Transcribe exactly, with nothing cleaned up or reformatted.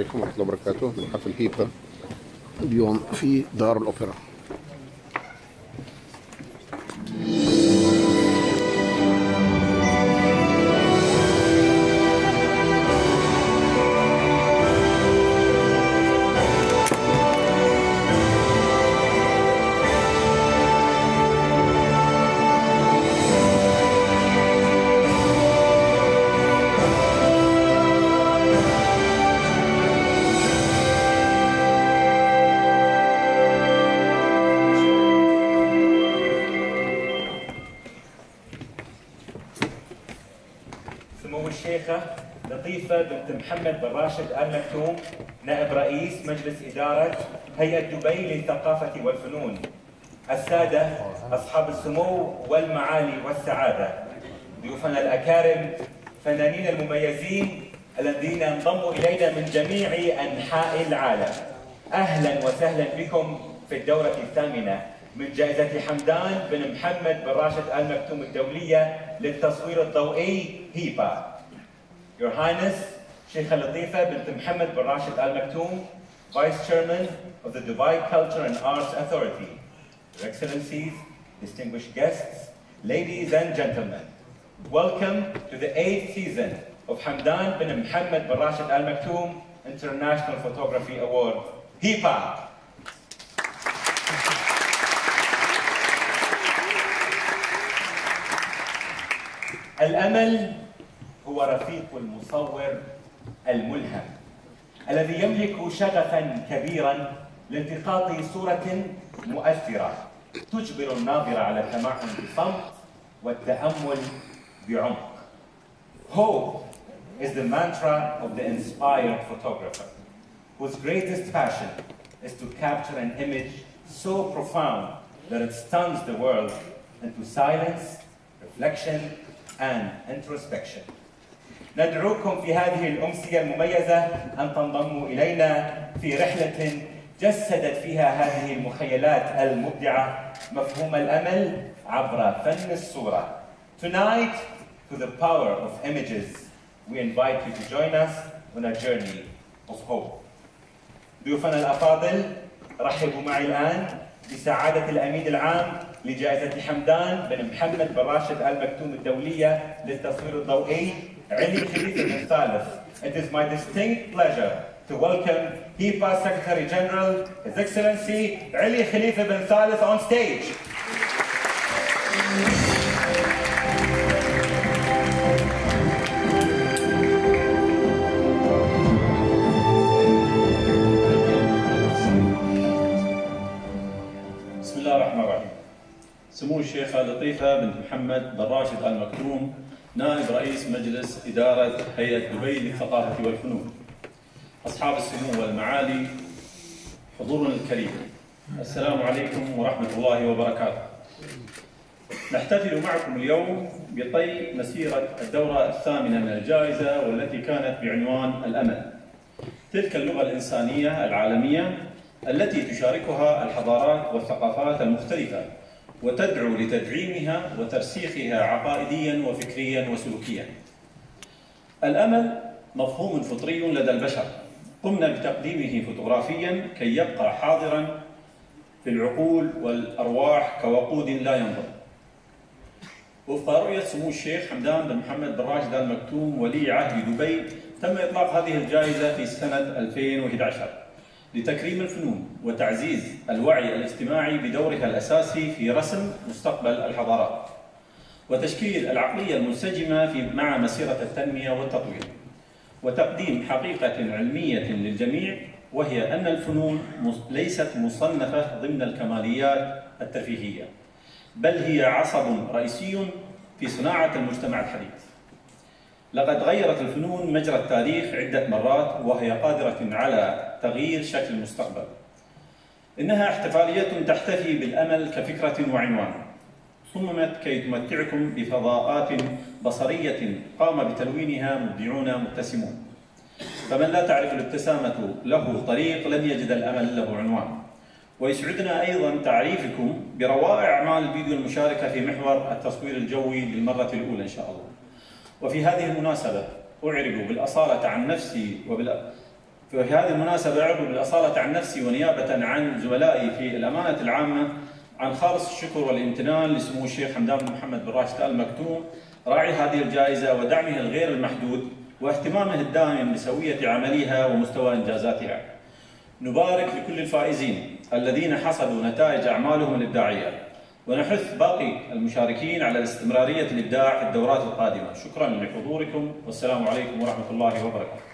عليكم ورحمة الله وبركاته. من حفل هيبا اليوم في دار الأوبرا. سمو الشيخة لطيفة بنت محمد بن راشد آل مكتوم، نائب رئيس مجلس إدارة هيئة دبي للثقافة والفنون، السادة أصحاب السمو والمعالي والسعادة، ضيوفنا الأكارم، فنانين المميزين الذين انضموا إلينا من جميع أنحاء العالم، أهلا وسهلا بكم في الدورة الثامنة من جائزة حمدان بن محمد بن راشد آل مكتوم الدولية للتصوير الضوئي هيبا. Your Highness, Sheikha Latifa bint Mohammed bin Rashid Al Maktoum, Vice Chairman of the Dubai Culture and Arts Authority, Your Excellencies, distinguished guests, ladies and gentlemen, welcome to the eighth season of Hamdan bin Mohammed bin Rashid Al Maktoum International Photography Award, HIPA. الأمل هو رفيق المصور الملهم الذي يملك شغفا كبيرا لالتقاط صورة مؤثرة تجبر الناظر على التمعن بصمت والتأمل بعمق. Hope is the mantra of the inspired photographer, whose greatest passion is to capture an image so profound that it stuns the world into silence, reflection, and introspection. ندعوكم في هذه الأمسية المميزة أن تنضموا إلينا في رحلة جسدت فيها هذه المخيلات المبدعة مفهوم الأمل عبر فن الصورة. Tonight, to the power of images, we invite you to join us on a journey of hope. ضيوفنا الأفاضل، رحبوا معي الآن بسعادة الأمين العام لجائزة حمدان بن محمد بن راشد آل مكتوم الدولية للتصوير الضوئي علي خليفة بن ثالث. It is my distinct pleasure to welcome HIPA Secretary General, His Excellency Ali Khalifa bin Thalith on stage. بسم الله الرحمن الرحيم. سمو الشيخة لطيفة بنت محمد بن راشد آل مكتوم، نائب رئيس مجلس إدارة هيئة دبي للثقافة والفنون، أصحاب السمو والمعالي، حضورنا الكريم، السلام عليكم ورحمة الله وبركاته. نحتفل معكم اليوم بطي مسيرة الدورة الثامنة من الجائزة، والتي كانت بعنوان الأمل، تلك اللغة الإنسانية العالمية التي تشاركها الحضارات والثقافات المختلفة، وتدعو لتدعيمها وترسيخها عقائديا وفكريا وسلوكيا. الأمل مفهوم فطري لدى البشر، قمنا بتقديمه فوتوغرافيا كي يبقى حاضرا في العقول والأرواح كوقود لا ينضب. وفق رؤية سمو الشيخ حمدان بن محمد بن راشد آل مكتوم ولي عهد دبي، تم إطلاق هذه الجائزة في سنة ألفين وأحد عشر لتكريم الفنون وتعزيز الوعي الاجتماعي بدورها الأساسي في رسم مستقبل الحضارات، وتشكيل العقلية المنسجمة في مع مسيرة التنمية والتطوير، وتقديم حقيقة علمية للجميع، وهي أن الفنون ليست مصنفة ضمن الكماليات الترفيهية، بل هي عصب رئيسي في صناعة المجتمع الحديث. لقد غيرت الفنون مجرى التاريخ عدة مرات، وهي قادرة على تغيير شكل المستقبل. إنها احتفالية تحتفي بالأمل كفكرة وعنوان، صممت كي تمتعكم بفضاءات بصرية قام بتلوينها مبدعون مبتسمون. فمن لا تعرف الابتسامة له طريق لن يجد الأمل له عنوان. ويسعدنا أيضا تعريفكم بروائع أعمال الفيديو المشاركة في محور التصوير الجوي للمرة الأولى إن شاء الله. وفي هذه المناسبة أعرب بالأصالة عن نفسي وبال في هذه المناسبة أعرب بالأصالة عن نفسي ونيابة عن زملائي في الأمانة العامة عن خالص الشكر والامتنان لسمو الشيخ حمدان بن محمد بن راشد آل مكتوم راعي هذه الجائزة ودعمه الغير المحدود واهتمامه الدائم بسوية عملها ومستوى إنجازاتها. نبارك لكل الفائزين الذين حصدوا نتائج أعمالهم الإبداعية، ونحث باقي المشاركين على الاستمرارية الإبداع في الدورات القادمة. شكرا لحضوركم والسلام عليكم ورحمة الله وبركاته.